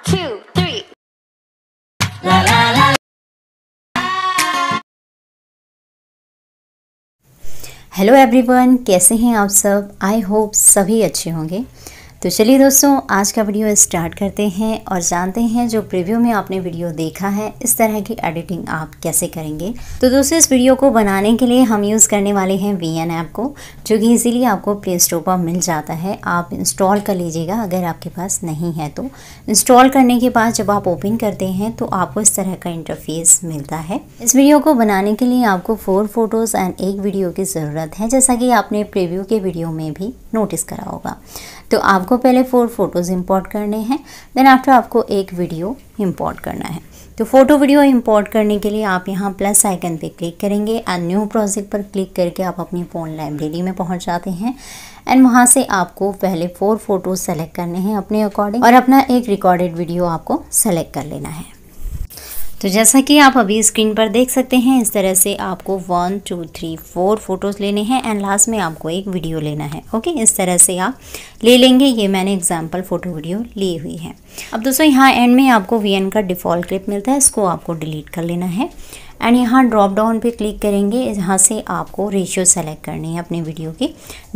2, 3. La la la. Hello everyone, कैसे हैं आप सब। आई होप सभी अच्छे होंगे। तो चलिए दोस्तों, आज का वीडियो स्टार्ट करते हैं और जानते हैं जो प्रीव्यू में आपने वीडियो देखा है इस तरह की एडिटिंग आप कैसे करेंगे। तो दोस्तों, इस वीडियो को बनाने के लिए हम यूज़ करने वाले हैं VN ऐप को, जो कि इजीली आपको प्ले स्टोर पर मिल जाता है। आप इंस्टॉल कर लीजिएगा अगर आपके पास नहीं है तो। इंस्टॉल करने के बाद जब आप ओपन करते हैं तो आपको इस तरह का इंटरफेस मिलता है। इस वीडियो को बनाने के लिए आपको 4 फोटोज़ एंड 1 वीडियो की ज़रूरत है, जैसा कि आपने प्रीव्यू के वीडियो में भी नोटिस करा होगा। तो आपको पहले 4 फोटोज़ इंपोर्ट करने हैं, देन आफ्टर आपको 1 वीडियो इंपोर्ट करना है। तो फोटो वीडियो इंपोर्ट करने के लिए आप यहाँ प्लस आइकन पे क्लिक करेंगे एंड न्यू प्रोजेक्ट पर क्लिक करके आप अपनी फ़ोन लाइब्रेरी में पहुँच जाते हैं। एंड वहाँ से आपको पहले 4 फोटोज़ सेलेक्ट करने हैं अपने अकॉर्डिंग, और अपना एक रिकॉर्डेड वीडियो आपको सेलेक्ट कर लेना है। तो जैसा कि आप अभी स्क्रीन पर देख सकते हैं, इस तरह से आपको 1 2 3 4 फोटोज़ लेने हैं एंड लास्ट में आपको एक वीडियो लेना है। ओके, इस तरह से आप ले लेंगे। ये मैंने एग्जांपल फ़ोटो वीडियो ली हुई है। अब दोस्तों, यहाँ एंड में आपको VN का डिफ़ॉल्ट क्लिप मिलता है, इसको आपको डिलीट कर लेना है। एंड यहाँ ड्रॉप डाउन पे क्लिक करेंगे, यहाँ से आपको रेशियो सेलेक्ट करनी है अपने वीडियो की।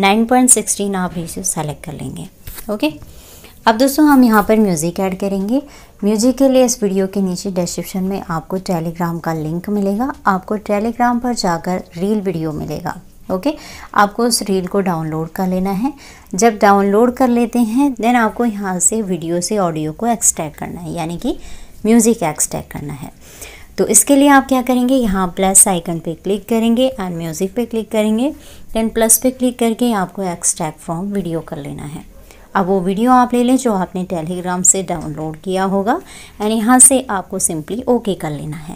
9:16 आप रेशियो सेलेक्ट कर लेंगे। ओके, अब दोस्तों हम यहाँ पर म्यूज़िक ऐड करेंगे। म्यूज़िक के लिए इस वीडियो के नीचे डिस्क्रिप्शन में आपको टेलीग्राम का लिंक मिलेगा। आपको टेलीग्राम पर जाकर रील वीडियो मिलेगा। ओके, आपको उस रील को डाउनलोड कर लेना है। जब डाउनलोड कर लेते हैं देन आपको यहाँ से वीडियो से ऑडियो को एक्सट्रैक्ट करना है, यानी कि म्यूज़िक एक्सट्रैक्ट करना है। तो इसके लिए आप क्या करेंगे, यहाँ प्लस आइकन पे क्लिक करेंगे एंड म्यूज़िक पे क्लिक करेंगे। देन प्लस पे क्लिक करके आपको एक्सट्रैक्ट फ्रॉम वीडियो कर लेना है। अब वो वीडियो आप ले लें जो आपने टेलीग्राम से डाउनलोड किया होगा एंड यहाँ से आपको सिंपली ओके कर लेना है।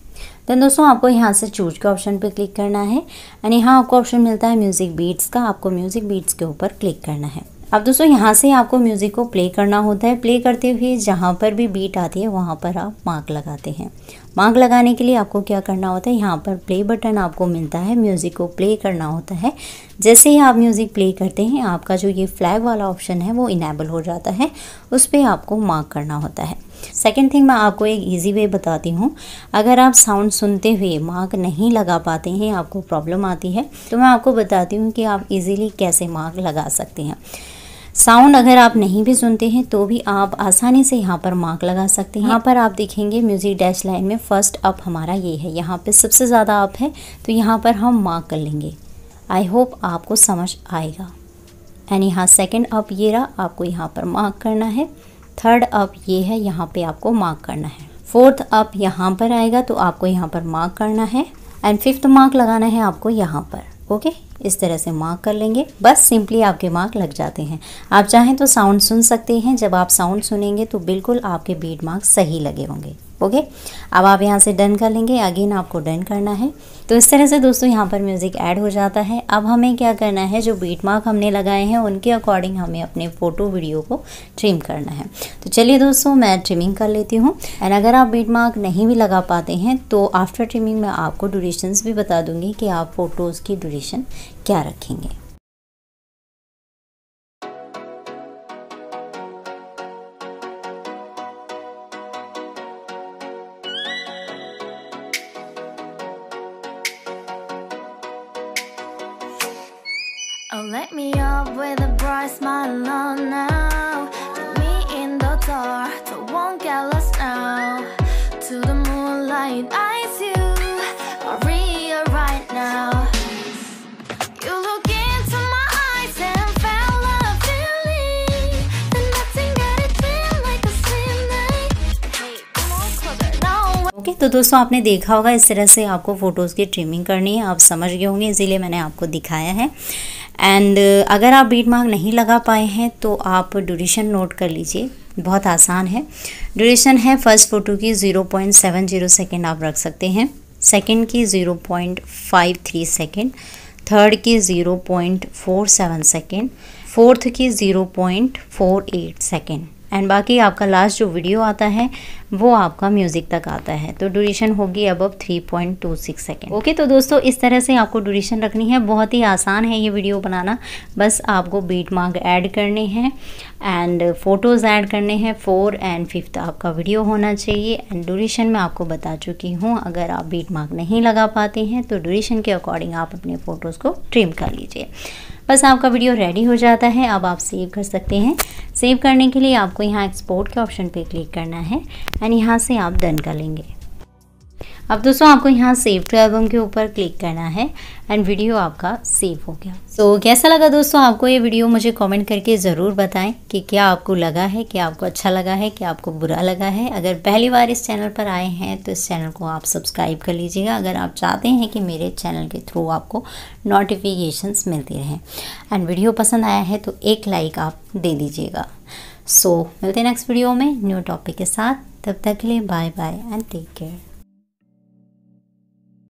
देन दोस्तों, आपको यहाँ से चूज के ऑप्शन पे क्लिक करना है एंड यहाँ आपको ऑप्शन मिलता है म्यूज़िक बीट्स का। आपको म्यूज़िक बीट्स के ऊपर क्लिक करना है। अब दोस्तों, यहाँ से आपको म्यूज़िक को प्ले करना होता है। प्ले करते हुए जहाँ पर भी बीट आती है वहाँ पर आप मार्क लगाते हैं। मार्क लगाने के लिए आपको क्या करना होता है, यहाँ पर प्ले बटन आपको मिलता है, म्यूज़िक को प्ले करना होता है। जैसे ही आप म्यूज़िक प्ले करते हैं आपका जो ये फ्लैग वाला ऑप्शन है वो इनेबल हो जाता है, उस पर आपको मार्क करना होता है। सेकेंड थिंग, मैं आपको एक ईजी वे बताती हूँ। अगर आप साउंड सुनते हुए मार्क नहीं लगा पाते हैं, आपको प्रॉब्लम आती है, तो मैं आपको बताती हूँ कि आप इजीली कैसे मार्क लगा सकते हैं। साउंड अगर आप नहीं भी सुनते हैं तो भी आप आसानी से यहाँ पर मार्क लगा सकते हैं। यहाँ पर आप देखेंगे म्यूज़िक डैश लाइन में फर्स्ट अप हमारा ये है, यहाँ पे सबसे ज़्यादा अप है, तो यहाँ पर हम मार्क कर लेंगे। आई होप आपको समझ आएगा। एंड यहाँ सेकंड अप ये रहा, आपको यहाँ पर मार्क करना है। थर्ड अप ये है, यहाँ पे आपको मार्क करना है। फोर्थ अप यहाँ पर आएगा तो आपको यहाँ पर मार्क करना है। एंड फिफ्थ मार्क लगाना है आपको यहाँ पर। ओके, इस तरह से मार्क कर लेंगे। बस सिंपली आपके मार्क लग जाते हैं। आप चाहें तो साउंड सुन सकते हैं। जब आप साउंड सुनेंगे तो बिल्कुल आपके बीट मार्क सही लगे होंगे। ओके, अब आप यहाँ से डन कर लेंगे। अगेन आपको डन करना है। तो इस तरह से दोस्तों यहाँ पर म्यूज़िक ऐड हो जाता है। अब हमें क्या करना है, जो बीट मार्क हमने लगाए हैं उनके अकॉर्डिंग हमें अपने फ़ोटो वीडियो को ट्रिम करना है। तो चलिए दोस्तों, मैं ट्रिमिंग कर लेती हूँ। एंड अगर आप बीट मार्क नहीं भी लगा पाते हैं तो आफ्टर ट्रिमिंग मैं आपको ड्यूरेशंस भी बता दूँगी कि आप फ़ोटोज़ की ड्यूरेशन क्या रखेंगे। Oh, let me up with a bright smile on now. Let me in the dark, so won't get lost now. To the moonlight, eyes you, Maria right now. You look into my eyes and felt a feeling. Then nothing got it feel like a slim night. Hey, come on closer now. Okay, तो दोस्तों आपने देखा होगा इस तरह से आपको photos की ट्रिमिंग करनी है। आप समझ गए होंगे, इसीलिए मैंने आपको दिखाया है। एंड अगर आप बीट मार्क नहीं लगा पाए हैं तो आप ड्यूरेशन नोट कर लीजिए, बहुत आसान है। ड्यूरेशन है फर्स्ट फ़ोटो की 0.70 सेकेंड आप रख सकते हैं, सेकंड की 0.53 सेकेंड, थर्ड की 0.47 सेकेंड, फोर्थ की 0.48 सेकेंड। एंड बाकी आपका लास्ट जो वीडियो आता है वो आपका म्यूज़िक तक आता है। तो ड्यूरेशन होगी अबव 3.26 सेकेंड। ओके, तो दोस्तों इस तरह से आपको ड्यूरेशन रखनी है। बहुत ही आसान है ये वीडियो बनाना, बस आपको बीट मार्क ऐड करने हैं एंड फ़ोटोज़ ऐड करने हैं। 4 और 5 आपका वीडियो होना चाहिए। एंड ड्यूरेशन मैं आपको बता चुकी हूँ, अगर आप बीट मार्क नहीं लगा पाते हैं तो ड्यूरेशन के अकॉर्डिंग आप अपने फ़ोटोज़ को ट्रिम कर लीजिए। बस आपका वीडियो रेडी हो जाता है। अब आप सेव कर सकते हैं। सेव करने के लिए आपको यहाँ एक्सपोर्ट के ऑप्शन पे क्लिक करना है एंड यहाँ से आप डन कर लेंगे। अब दोस्तों आपको यहाँ सेव टू एल्बम के ऊपर क्लिक करना है एंड वीडियो आपका सेव हो गया। सो कैसा लगा दोस्तों आपको ये वीडियो, मुझे कमेंट करके ज़रूर बताएं कि क्या आपको लगा है, क्या आपको अच्छा लगा है, क्या आपको बुरा लगा है। अगर पहली बार इस चैनल पर आए हैं तो इस चैनल को आप सब्सक्राइब कर लीजिएगा, अगर आप चाहते हैं कि मेरे चैनल के थ्रू आपको नोटिफिकेशंस मिलती रहें। एंड वीडियो पसंद आया है तो एक लाइक आप दे दीजिएगा। सो मिलते हैं नेक्स्ट वीडियो में न्यू टॉपिक के साथ। तब तक के लिए bye bye and take care.